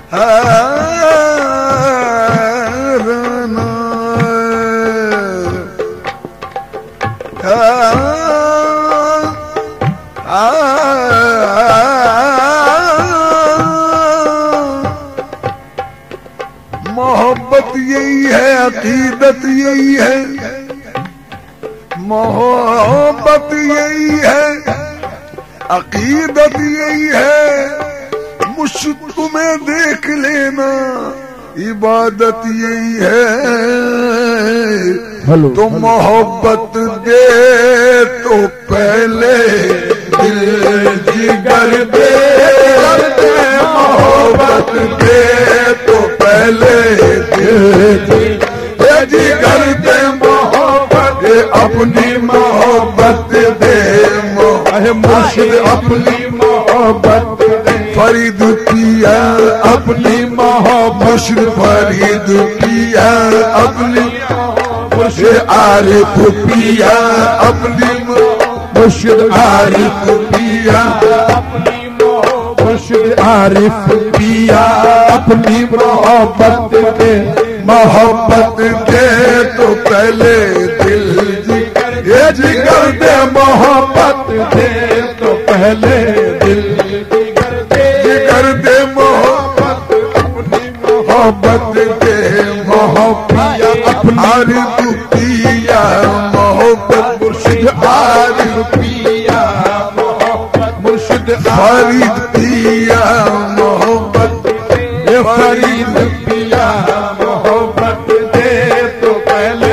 मोहब्बत यही है, अकीदत यही है, मोहब्बत यही है, अकीदत यही है। मुझ तुम्हें देख लेना इबादत यही है। तो मोहब्बत दे तो पहले दिल जिगर दे, मोहब्बत दे तो पहले दिल जिगर दे, मोहब्बत अपनी मोहब्बत दे, मुर्शिद अपनी मोहब्बत दे, फरीद पिया अपनी मोहब्बत, फरीद पिया अपनी, आरिफ पिया अपनी, मुर्शिद आरिफ पिया अपनी, मुर्शिद आरिफ पिया अपनी मोहब्बत दे, मोहब्बत दे तो पहले दिल जिगर दे, मोहब्बत दे तो पहले दिल जिगर दे, मोहब्बत अपनी मोहब्बत दे, मोहब्बिया अपनी आरिफ पिया मोहब्बत, मुर्शिद आरिफ पिया मोहब्बत, मुर्शिद फरीद पिया मोहब्बत, फरीद पिया मोहब्बत दे तो पहले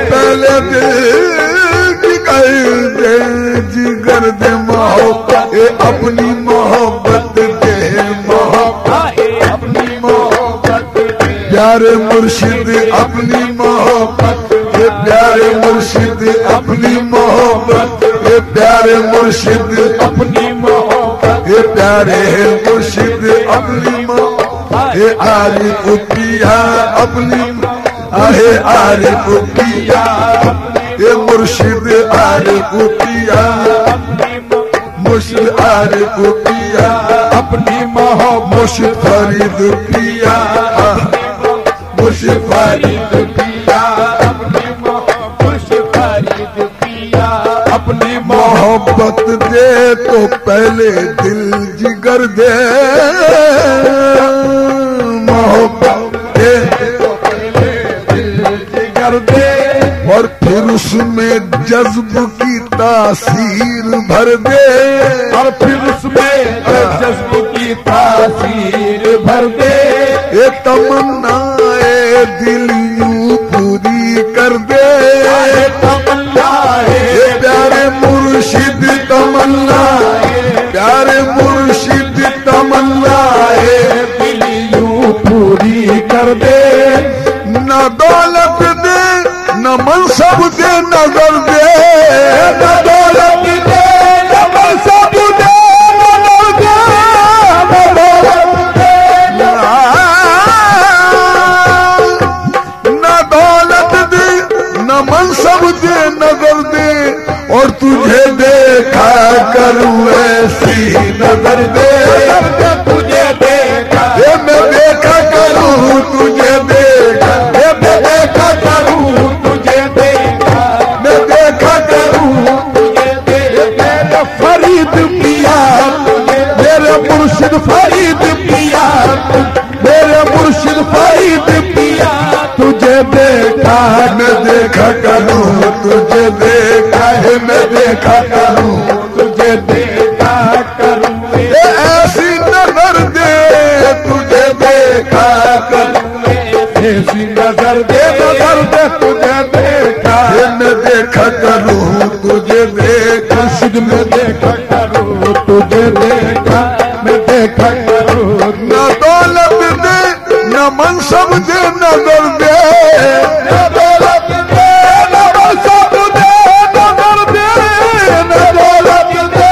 जिगर दे, मोहब्बत अपनी मोहब्बत दे, मोहब्बत अपनी मोहब्बत दे, प्यारे मुर्शिद अपनी मोहब्बत, प्यारे मुर्शिद अपनी मोहब्बत, प्यारे मुर्शिद अपनी मोहब्बत, प्यारे मुर्शिद अपनी मोहब्बत, आरिफ पिया अपनी, आरिफ पिया मुर्शिद आरिफ पिया, मुर्शिद आरिफ पिया अपनी मोहब्बत, मुर्शिद फरीद पिया, मुर्शिद फरीद पिया अपनी मोहब्बत, मुर्शिद फरीद पिया अपनी मोहब्बत दे तो पहले दिल जिगर दे, मोहब्बत दे तो पहले दिल जिगर दे, और फिर उसमें जज्ब की तासीर भर दे, और फिर उसमें जज्ब की तासीर भर दे, ये तमन्नाए दिल यूं पूरी कर दे, तमन्नाए प्यारे मुर्शिद तमन्नाए, प्यारे मुर्शिद तमन्नाए दिल यूं पूरी कर दे, न दौलत दे न मनसब दे नजर दे, न दौलत दे न मनसब दे नजर दे, न दौलत दे न दौलत दे न मनसब दे नजर दे, और तुझे देखा करूं ऐसी नजर दे, तुझे देखा मैं देखा करूं, तुझे देखा मैं देखा करूं, तुझे देखा मैं देखा करूं, तुझे देखा फरीद पिया, मेरे मुर्शिद फरीद पिया, मेरे मुर्शिद फरीद पिया, तुझे देखा मैं देखा करूं, तुझे देखा है मैं देखा करूं, तुझे देखा करूं, ऐसी नजर दे तुझे देखा करूं, ऐसी नजर दे तुझे देखा मैं देखा करूं, तुझे देखा शुद्ध में देखा करूं, तुझे देखा मैं देखा करूं, न दौलत दे न मनसब दे नजर दे, न दौलत दे न मनसब दे नजर दे, न दौलत दे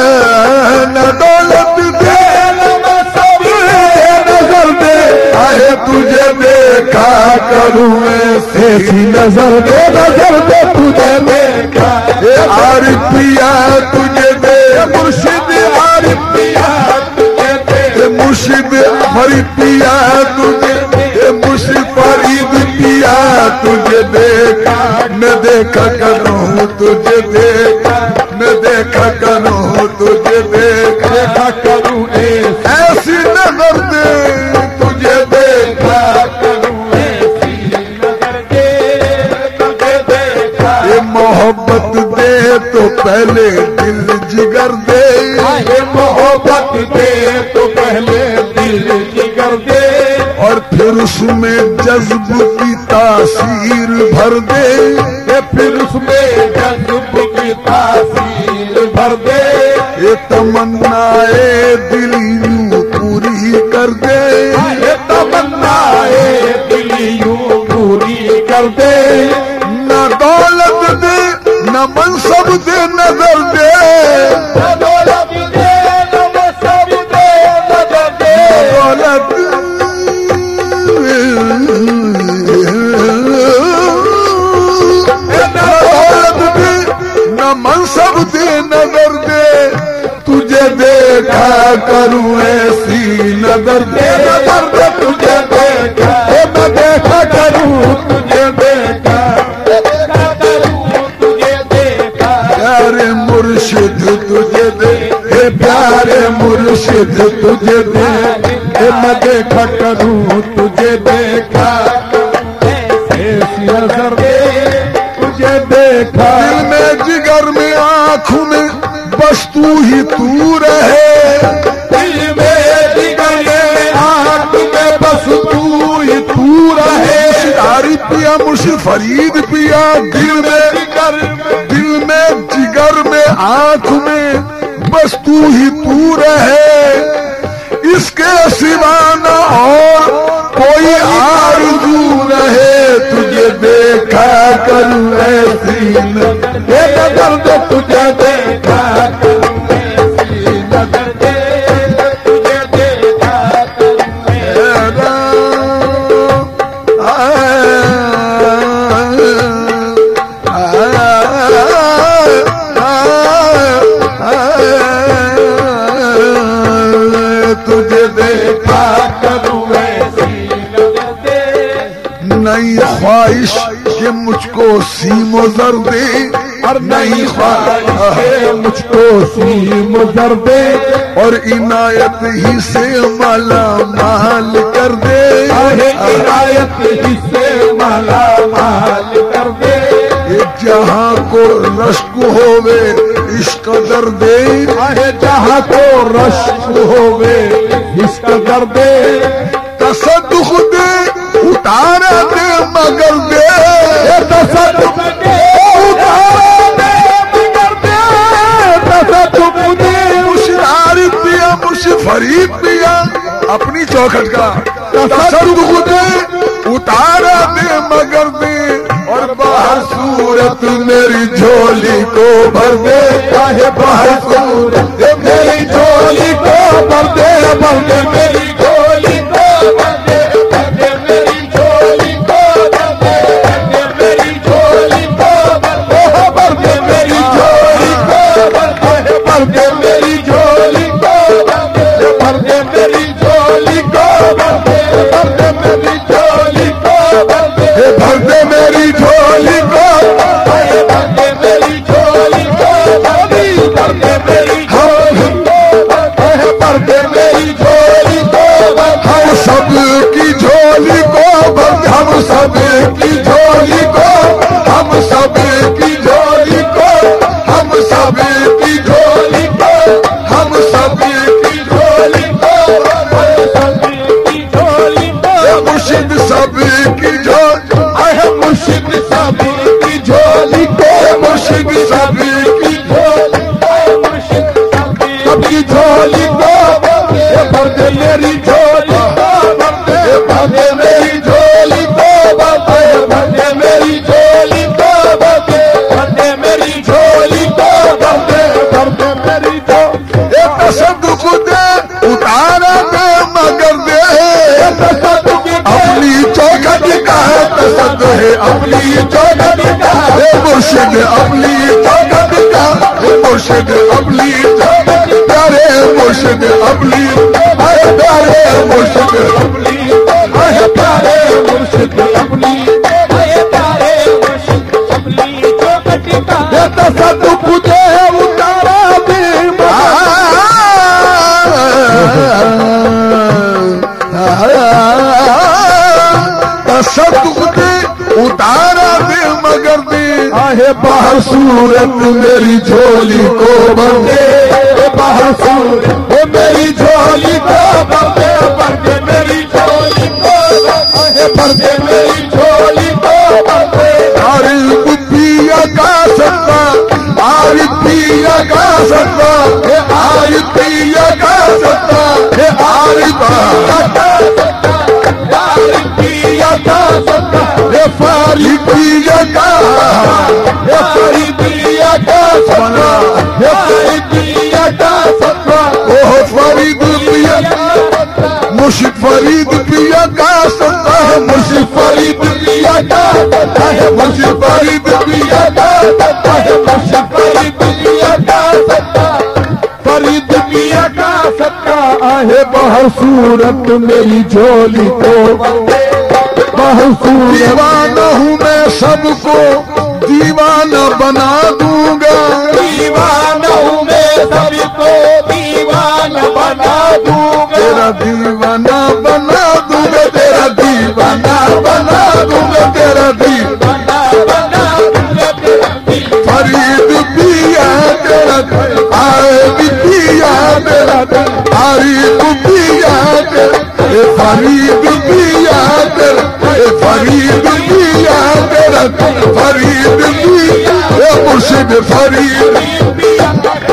न दौलत दे न मनसब दे नजर दे, तुझे देखा करूं ऐसी नजर दे तुझे देखा। आरिफ पिया तुझे दे मुर्शिद, आरिफ पिया तुझे दे मुर्शिद, फरीद पिया तुझे दे मुर्शिद, फरीद पिया तुझे देखा। मैं देखा करूं तुझे देखा, मैं देखा करूं तुझे देखा करूं ऐसी नजर दे तुझे देखा करूं ऐसी नजर दे तुझे देखा। ये मोहब्बत दे तो पहले दिल जिगर दे, ये मोहब्बत दे तो पहले दिल जिगर दे, और फिर उसमें जज्ब की तासीर भर दे, फिर उसमें जज्ब की तासीर भर दे। ये तमन्नाए दिल यूं पूरी कर दे, ये तमन्नाए दिल यूं पूरी कर दे। न दौलत दे न मनसब दे नजर दे, न दौलत दे न मनसब दे नजर दे, दौलत मनसब दे नजर दे तुझे देखा करूं ऐसी नजर दे तुझे देखा। मैं देखा करूं तुझे देखा तुझे देखा। प्यारे मुर्शिद तुझे दे, प्यारे मुर्शिद तुझे दे, मैं देखा करूं तुझे देखा ऐसी नजर दे तुझे देखा। दिल में जिगर में आँखों में बस तू ही तू रहे, दिल में जिगर में आँख में बस तू ही तू रहे। आरिफ पिया मुर्शिद फरीद पिया दिल में जिगर में आँख में बस तू ही तू रहे, इसके सिवा न और कोई आरज़ू रहे। तुझे देखा करूं ऐसी नजर दे तुझे देखा करूं ऐसी नजर दे तुझे देखा करूं। तुझे देखा करूं ऐसी नजर दे। नई ख्वाहिश के मुझको सीमो जर दे, और नई ख्वाहिश के मुझको सीमो जर दे, और इनायत ही से माला माल कर दे, इनायत ही से माला माल कर दे। जहाँ को रश्क होवे इश्क दर दे, जहाँ को रश्क होवे इश्क दर दे। तसद्दुख दे उतारा दे मगर दे, तसद्दुख दे उतारा दे मगर दे, तसद्दुख दे। मुर्शिद आरिफ पिया मुर्शिद फरीद पिया अपनी चौखट का तसद्दुख दे उतारा दे मगर दे, और बाहर सूरत मेरी झोली को भर दे, चाहे बाहर सूरत मेरी झोली को भर दे, भर दे मेरी झोली को भर दे, भर दे मेरी झोली को भर दे, भर दे मेरी झोली को भर दे, भर दे मेरी झोली को भर दे, भर दे मेरी झोली को भर दे, भर दे मेरी झोली को भर दे, भर दे मेरी झोली को भर दे, भर दे मेरी झोली को, भर दे मेरी झोली को, भर दे मेरी झोली को, भर दे मेरी झोली को। हम सब की झोली को भर दे, हम सब की झोली को, हम सब की झोली को, हम सब की झोली को, हम सब की झोली को, मुर्शिद सब की झोली, मुर्शिद सब की झोली को, मुर्शिद सब की झोली, मुर्शिद सब की झोली को, भर दे मेरी झोली को, भर दे मेरी झोली को, भर दे मेरी झोली को, भर दे मेरी झोली को, भर दे मेरी झोली। तसद्दुख दे उतारा दे मगर दे, मुर्शिद अबली जगत का, मुर्शिद अबली जगत, प्यारे मुर्शिद अबली, प्यारे मुर्शिद अबली, प्यारे मुर्शिद अबली, प्यारे मुर्शिद अबली जगत का। तसद्दुक़ दे उतारा दे, तसद्दुक़ दे उतारा दे मगर दे, आहे बाहर सूरत मेरी झोली को भर दे, बाहर सूरत वो मेरी झोली को भर दे, भर दे मेरी झोली को, भर दे मेरी झोली को भर दे। आरिफ पिया का सत्ता, आरिफ पिया का सत्ता, आरिफ पिया का सत्ता, आरिफ पिया का सत्ता, आरिफ पिया का सत्ता, फारिद पिया का, फारिद पिया का सत्ता, फारिद पिया का सत्ता, ओह फरीद पिया का सत्ता, मुर्शिद फरीद पिया का सत्ता, मुर्शिद फरीद पिया का सत्ता है, मुर्शिद फरीद पिया का सत्ता है, मुर्शिद फरीद पिया का सत्ता, फरीद पिया का सत्ता आहे। बाहर सूरत मेरी झोली को, दीवाना हूँ मैं सबको दीवाना बना दूंगा, दीवाना हूँ मैं सबको दीवाना बना दूंगा, तेरा दीवाना बना दूंगा, तेरा दीवाना बना दूंगा, तेरा दीवाना बना दूंगा, तेरा फरीद पिया तेरा, आरिफ पिया तेरा, आरिफ पिया तेरा, फरीद पिया तेरा, फरीद पिया तेरा, फरीद पिया, मुर्शिद फरीद पिया,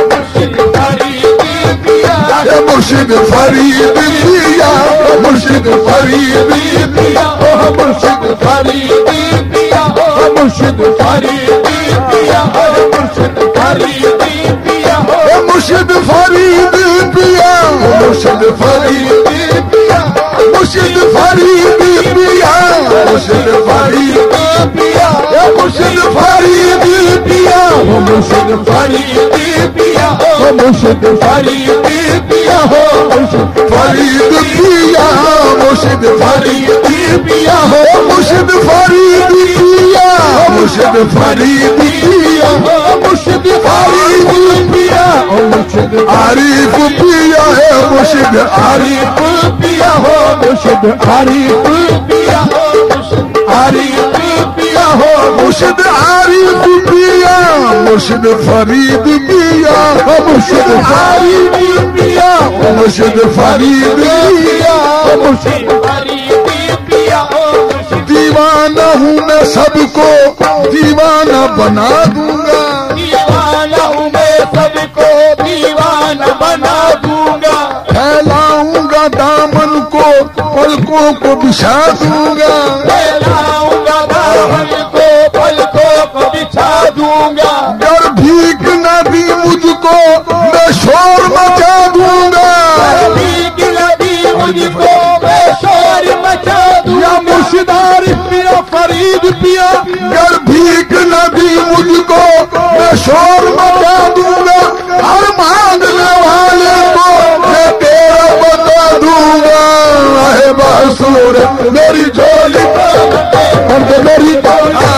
मुर्शिद फरीद पिया, मुर्शिद फरीद पिया, मुर्शिद फरीद पिया, मुर्शिद फरीद पिया, मुर्शिद फरीद पिया, मुर्शिद फरीद पिया, मुर्शिद फरीद पिया, मुर्शिद फरीद पिया, मुर्शिद फरीद पिया, मुर्शिद फरीद पिया, मुर्शिद फरीद पिया, मुर्शिद फरीद पिया, मुर्शिद फरीद पिया, मुर्शिद फरीद पिया, मुर्शिद फरीद पिया, मुर्शिद फरीद पिया, मुर्शिद फरीद पिया, मुर्शिद आरिफ पिया है, मुर्शिद आरिफ पिया हो, मुर्शिद आरिफ पिया हो, आरिफ पिया हो, मुर्शिद आरिफ पिया, मुर्शिद फरीद पिया, मुर्शिद आरिफ पिया, मुर्शिद फरीद पिया, मुर्शिद फरीद पिया, दीवाना हूँ मैं सबको दीवाना बना दूंगा, दीवाना हूँ मैं सबको दीवाना बना दूंगा, फैलाऊंगा दामन को पलकों को बिछा दूंगा, फैलाऊंगा दामन को पलकों को बिछा दूंगा, अगर भीख न दी मुझको मैं शोर मचा दूंगा, भीख न दी मुझको मैं शोर मचा दूंगा, मुर्शिद आरिफ पिया फरीद पिया, अगर भीख न दी मुझको मैं शोर मचा दूंगा, हर मांगने वाले को मैं तेरा बता दूंगा, है बासूरत मेरी झोली को भर दे, मेरी झोली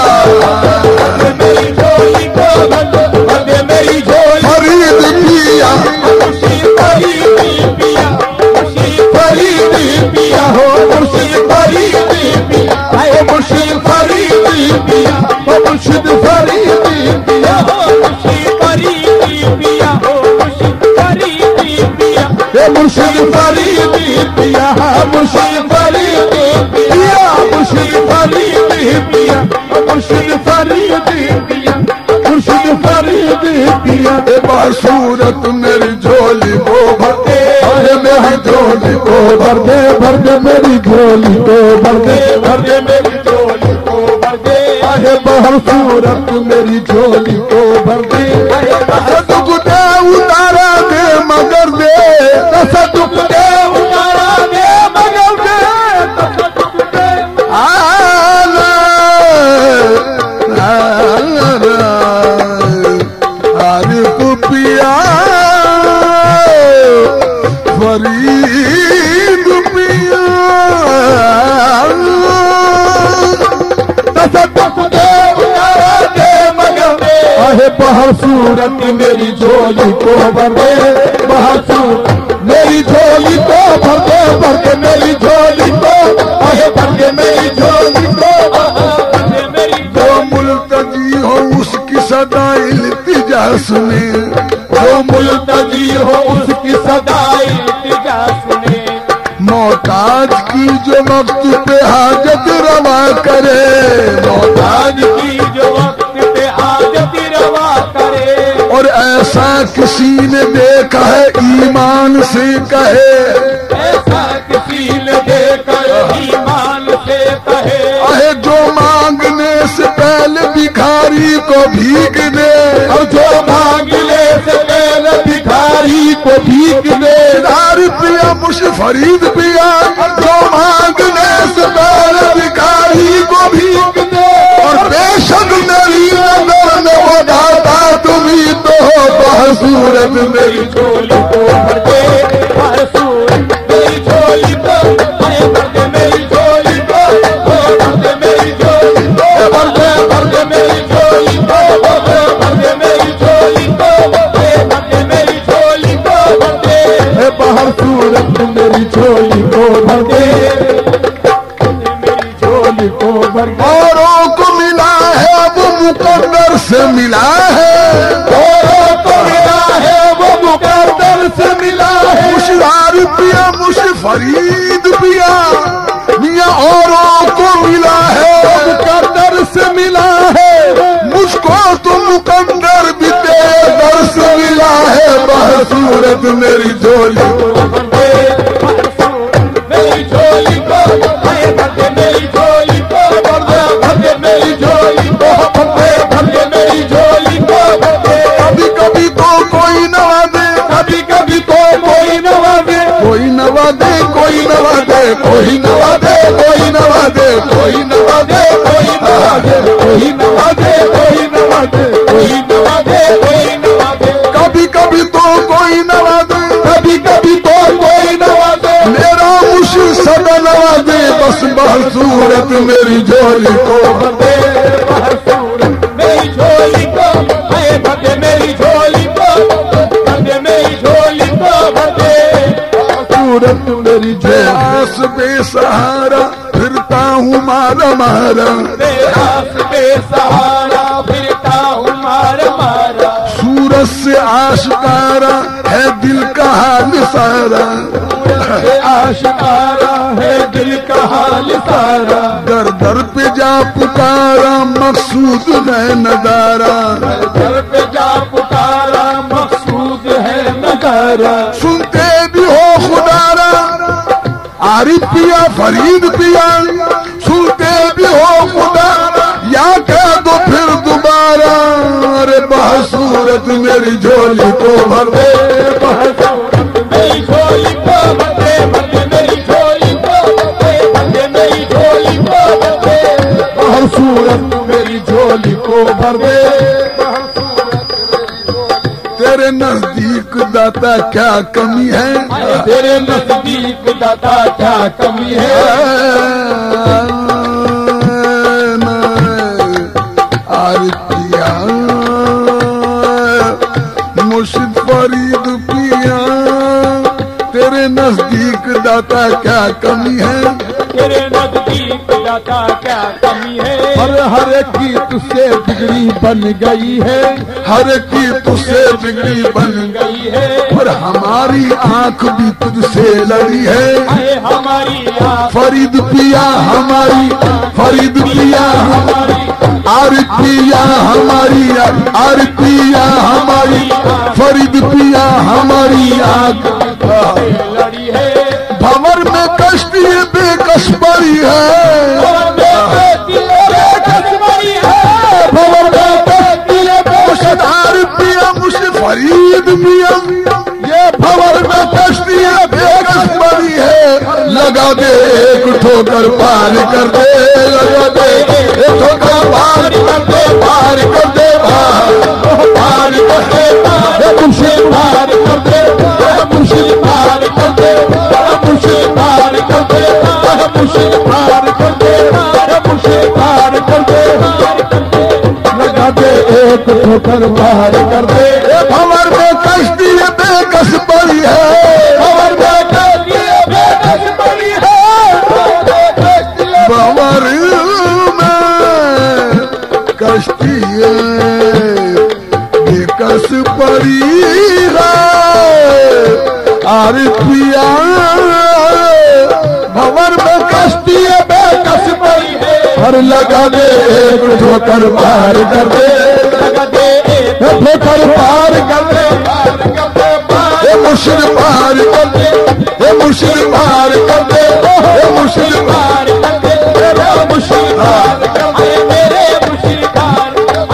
को भर दे, मेरी झोली फरीद पिया, फरीद पिया, फरीद पिया हो, मुर्शिद फरीद पिया, मुर्शिद फरीद पिया, मुर्शिद फरीद पिया, मुर्शिद फरीद पिया, मुर्शिद फरीद पिया, मुर्शिद फरीद पिया, मुर्शिद फरीद पिया, मुर्शिद फरीद पिया, मुर्शिद फरीद पिया, मुर्शिद फरीद पिया, बासूरत मेरी झोली को भर दे, मेरी झोली को भर दे, भर दे मेरी झोली को भर दे, भर दे मेरी झोली को भर दे, आहे बासूरत मेरी झोली को भर दे, तसद्दुक़ दे उतारा दे मगर दे, तसद्दुक़ दे उतारा दे मगर दे, तसद्दुक़ दे पिया फरीद पिया आहे बाहर सूरत मेरी झोली को भर दे, बाहर सूरत मेरी झोली को भर दे, भर दे मेरी झोली को, आहे भर दे मेरी झोली को, जो मुल्तजी हो उसकी सदा इल्तिजा सुने, जो मुल्तजी हो उसकी सदा इल्तिजा सुने, मोहताज की जो वक्त पे हाजत रवा करे, मोहताज की जो वक्त पे हाजत रवा करे, और ऐसा किसी ने देखा है ईमान से कहे, ऐसा किसी ने देखा ईमान से कहे, अहे जो मांगने से पहले भिखारी को भीख दे, और जो मांगने से पहले भिखारी को भीख दे, पिया मुश फरीद पिया, जो मांगने से पहले भिखारी को भीख दे, और बेशक मेरी नजर में वो दाता तुम्ही तो हो, बहसूरत मेरी झोली को भर दे, बहसूरत मेरी झोली को, भर दे मेरी झोली को, भर दे मेरी झोली को, भर दे मेरी झोली को, भर दे मेरी झोली को, भर दे मेरी झोली को, भर दे बाहर सूरत मेरी झोली को भर दे, मेरी झोली को भर दे। औरों को मिला है वो मुकद्दर से मिला है, औरों को मिला है वो मुकद्दर से मिला है, मुशरार पिया मुश फरीद पिया मियाँ औरों को मिला है मुकद्दर से मिला है, मुझको तो मुकद्दर भी तेरे से मिला है, बहसूरत मेरी झोली भर दे, मेरी झोली को, भर दे मेरी झोली को, भर दे मेरी झोली को, भर दे मेरी झोली को, भर दे। कभी कभी तो कोई नवा दे, कभी कभी तो कोई नवाजे, कोई नवा दे, कोई नवा दे, कोई नवा दे, कोई नवा दे, कोई नवा दे, कोई नवाजे, कोई नवाजे, कोई नवाजे, कोई नवाजे, कोई नवाजे, कभी कभी तो कोई नवा दे, कभी कभी तो कोई नवाजे, मेरा मुश सदा नवा दे, बस बहसूरत मेरी झोली को भर दे, बहसूरत मेरी झोली को, भर दे मेरी झोली को, भर दे मेरी झोली को, भर दे बहसूरत मेरी झोली। बेआस बेसहारा फिरता हूँ मारा मारा, बेआस बेसहारा फिरता हूँ मारा मारा, सूरज से आशकारा है दिल का हाल सारा, आशिकारा है दिल का हाल सारा, दर दर पे जा पुकारा मकसूद है नजारा, घर पे जा पुकारा मकसूद है नजारा, सुनते भी हो खुदारा आरिफ पिया फरीद पिया, सुनते भी हो खुदा या कह दो फिर दोबारा, अरे बहसूरत मेरी झोली को भर दे, बहसूरत मेरी झोली को भर दे, भर दे मेरी झोली को, भर दे मेरी झोली को, भर दे बहसूरत मेरी झोली को भर दे, तेरे नजदीक दाता क्या कमी है, तेरे नजदीक दाता क्या कमी है, आरिफ पिया मुर्शिद फरीद पिया, तेरे नजदीक दाता क्या कमी है, तेरे नजदीक दाता क्या कमी है, हर एक की तुझसे बिगड़ी बन गई है, हर एक की तुझसे बिगड़ी बन गई है, और हमारी आंख भी तुझसे लड़ी है, आए हमारी आँख फरीद पिया हमारी, फरीद पिया हमारी, आरिफ पिया हमारी, आरिफ पिया हमारी, फरीद पिया हमारी आंख लड़ी है, भंवर में कश्ती बेकस बड़ी है, पिया मुझे फरीद पिया, ये भंवर में कश्ती बेकस बड़ी है, लगा दे एक ठोकर पार कर दे, लगा दे एक ठोकर पार कर दे, पार कर दे, पार कर दे, ठोकर पार कर दे। भंवर में कश्ती बेकस पड़ी है, भंवर में कश्ती बेकस पड़ी है, भंवर में कश्ती बेकस पड़ी है। आर पिया भंवर में कश्ती बेकस पड़ी है, हर लगा दे एक ठोकर पार कर दे, लगा दे एक ठोकर पार कर दे, ये मुश्किल पार कर दे, ये मुश्किल पार कर दे, ये मुश्किल पार कर दे, मेरा मुश्किल पार कर दे, मेरे मुश्किल पार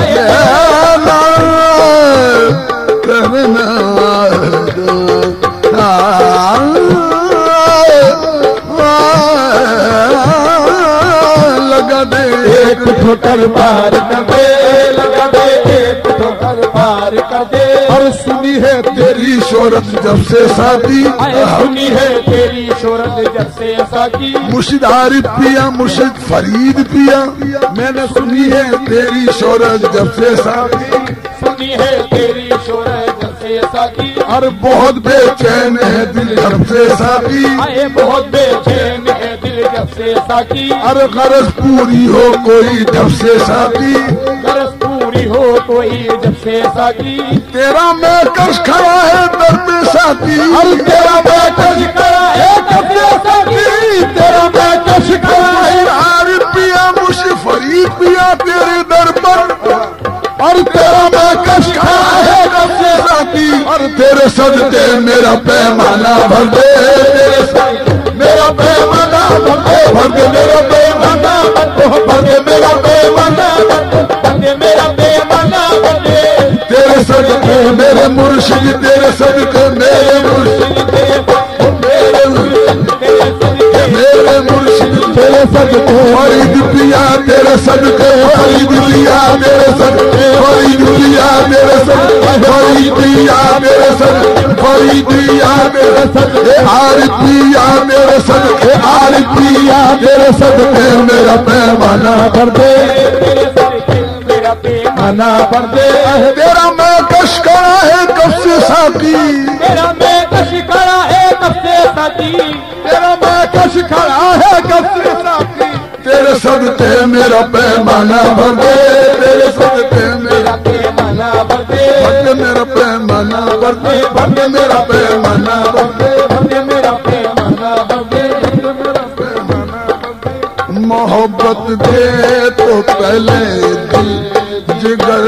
लगा दे एक ठोकर पार कर दे, लगा दे एक ठोकर पार कर दे। और सुनी है तेरी शोहरत जब से शादी, सुनी है तेरी शोहरत जब से साकी, मुर्शिद आरिफ पिया मुर्शिद फरीद पिया, मैंने सुनी है तेरी शोहरत जब से शादी, सुनी है तेरी शोहरत जब से साकी। और बहुत बेचैन है दिल जब से शादी, आए बहुत बेचैन है दिल जब से साकी। अरे गरज पूरी हो कोई जब से शादी, गरज पूरी हो कोई जब से साकी। तेरा मैं कश खड़ा है दर पे साथी, अरे तेरा मैं कश खड़ा है जब से साकी, तेरा मैं कश खड़ा है। आरिफ पिया मुर्शिद फरीद पिया तेरे दर पर, और तेरा मैं कश खड़ा है जब से साथी, और तेरे सदके मेरा पैमाना भर दे, तेरे मेरा पैमाना भर दे, भर दे मेरा पैमाना भर दे, मेरा पैमाना भर दे, मेरा पैमाना भर दे। तेरे सदके मेरे मुर्शिद, तेरे सदके मेरे मुर्शिद, मेरे मुर्शिद तेरे सदके फरीद पिया तेरे सदके, फरीद पिया तेरे सदके, फरीद पिया तेरे सदके, फरीद पिया तेरे सदके, फरीद पिया तेरे सदके, आरिफ पिया तेरे सदके, आरिफ पिया तेरे सदके मेरा पैमाना भर दे, तेरे सदके मेरा पैमाना भर दे। तेरा मैं कश खड़ा है कब से साकी, तेरा मैं कश खड़ा है कब से साथी, तेरा मैं कश खड़ा है कब से साकी, तेरे सदके मेरा पैमाना भर दे, तेरे सदके मेरा पैमाना भर दे, भर दे मेरा पैमाना भर दे, भर दे मेरा पैमाना भर दे, भर दे मेरा पैमाना भर दे। मोहब्बत दे तो पहले दिल जिगर